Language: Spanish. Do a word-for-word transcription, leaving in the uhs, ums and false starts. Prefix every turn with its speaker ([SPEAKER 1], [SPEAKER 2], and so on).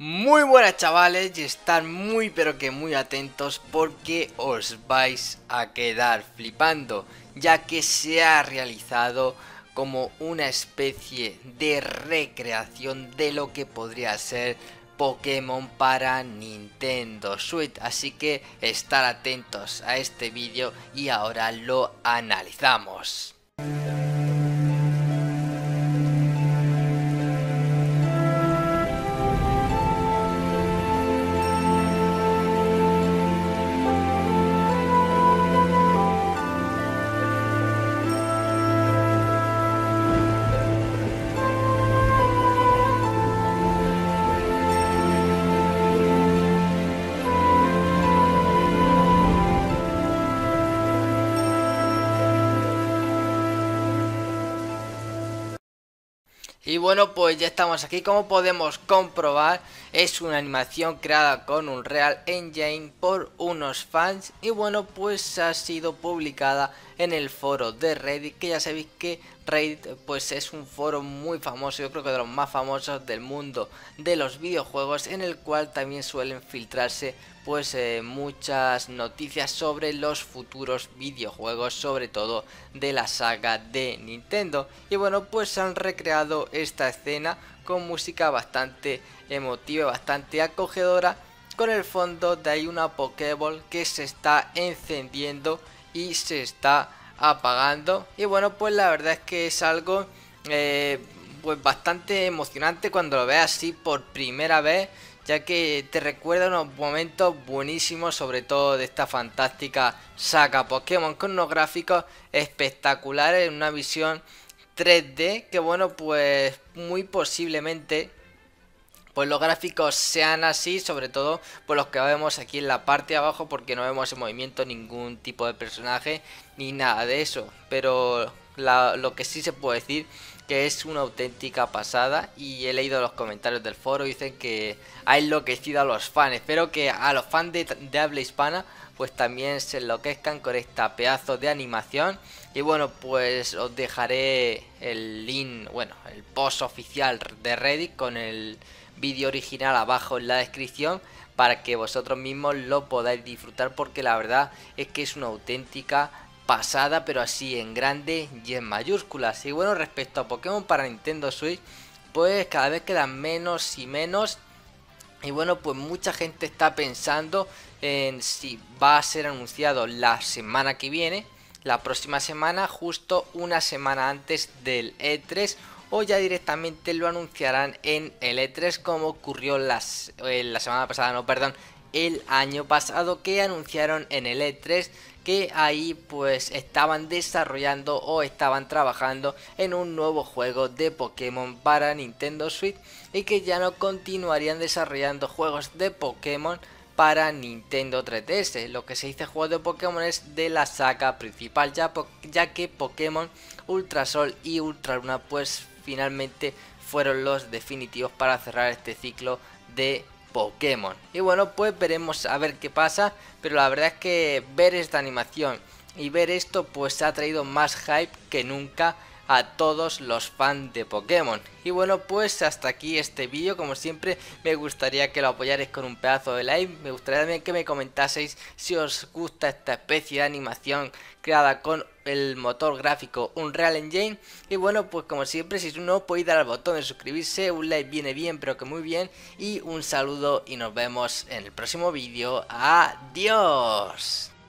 [SPEAKER 1] Muy buenas chavales y estar muy pero que muy atentos porque os vais a quedar flipando, ya que se ha realizado como una especie de recreación de lo que podría ser Pokémon para Nintendo Switch. Así que estar atentos a este vídeo y ahora lo analizamos. Y bueno, pues ya estamos aquí. Como podemos comprobar, es una animación creada con un Real Engine por unos fans. Y bueno, pues ha sido publicada en el foro de Reddit, que ya sabéis que Reddit pues es un foro muy famoso, yo creo que de los más famosos del mundo de los videojuegos, en el cual también suelen filtrarse pues eh, muchas noticias sobre los futuros videojuegos, sobre todo de la saga de Nintendo. Y bueno, pues han recreado esta escena con música bastante emotiva, bastante acogedora, con el fondo de ahí una Pokéball que se está encendiendo y se está apagando. Y bueno, pues la verdad es que es algo eh, pues bastante emocionante cuando lo veas así por primera vez, ya que te recuerda unos momentos buenísimos, sobre todo de esta fantástica saga Pokémon, con unos gráficos espectaculares en una visión tres D, que bueno, pues muy posiblemente pues los gráficos sean así, sobre todo por los que vemos aquí en la parte de abajo, porque no vemos en movimiento ningún tipo de personaje ni nada de eso. Pero la, lo que sí se puede decir que es una auténtica pasada, y he leído los comentarios del foro, dicen que ha enloquecido a los fans. Espero que a los fans de, de habla hispana pues también se enloquezcan con esta pedazo de animación. Y bueno, pues os dejaré el link, bueno, el post oficial de Reddit con el vídeo original abajo en la descripción, para que vosotros mismos lo podáis disfrutar, porque la verdad es que es una auténtica pasada, pero así en grande y en mayúsculas. Y bueno, respecto a Pokémon para Nintendo Switch, pues cada vez quedan menos y menos. Y bueno, pues mucha gente está pensando en si va a ser anunciado la semana que viene, la próxima semana, justo una semana antes del E tres, o ya directamente lo anunciarán en el E tres, como ocurrió las, eh, la semana pasada, no, perdón, el año pasado, que anunciaron en el E tres que ahí pues estaban desarrollando o estaban trabajando en un nuevo juego de Pokémon para Nintendo Switch, y que ya no continuarían desarrollando juegos de Pokémon para Nintendo tres D S. Lo que se dice juego de Pokémon es de la saga principal, ya, ya que Pokémon Ultra Sol y Ultra Luna pues finalmente fueron los definitivos para cerrar este ciclo de Pokémon. Y bueno, pues veremos a ver qué pasa, pero la verdad es que ver esta animación y ver esto pues ha traído más hype que nunca a todos los fans de Pokémon. Y bueno, pues hasta aquí este vídeo. Como siempre, me gustaría que lo apoyarais con un pedazo de like. Me gustaría también que me comentaseis si os gusta esta especie de animación creada con el motor gráfico Unreal Engine. Y bueno, pues como siempre, si no, podéis dar al botón de suscribirse. Un like viene bien, pero que muy bien. Y un saludo y nos vemos en el próximo vídeo. Adiós.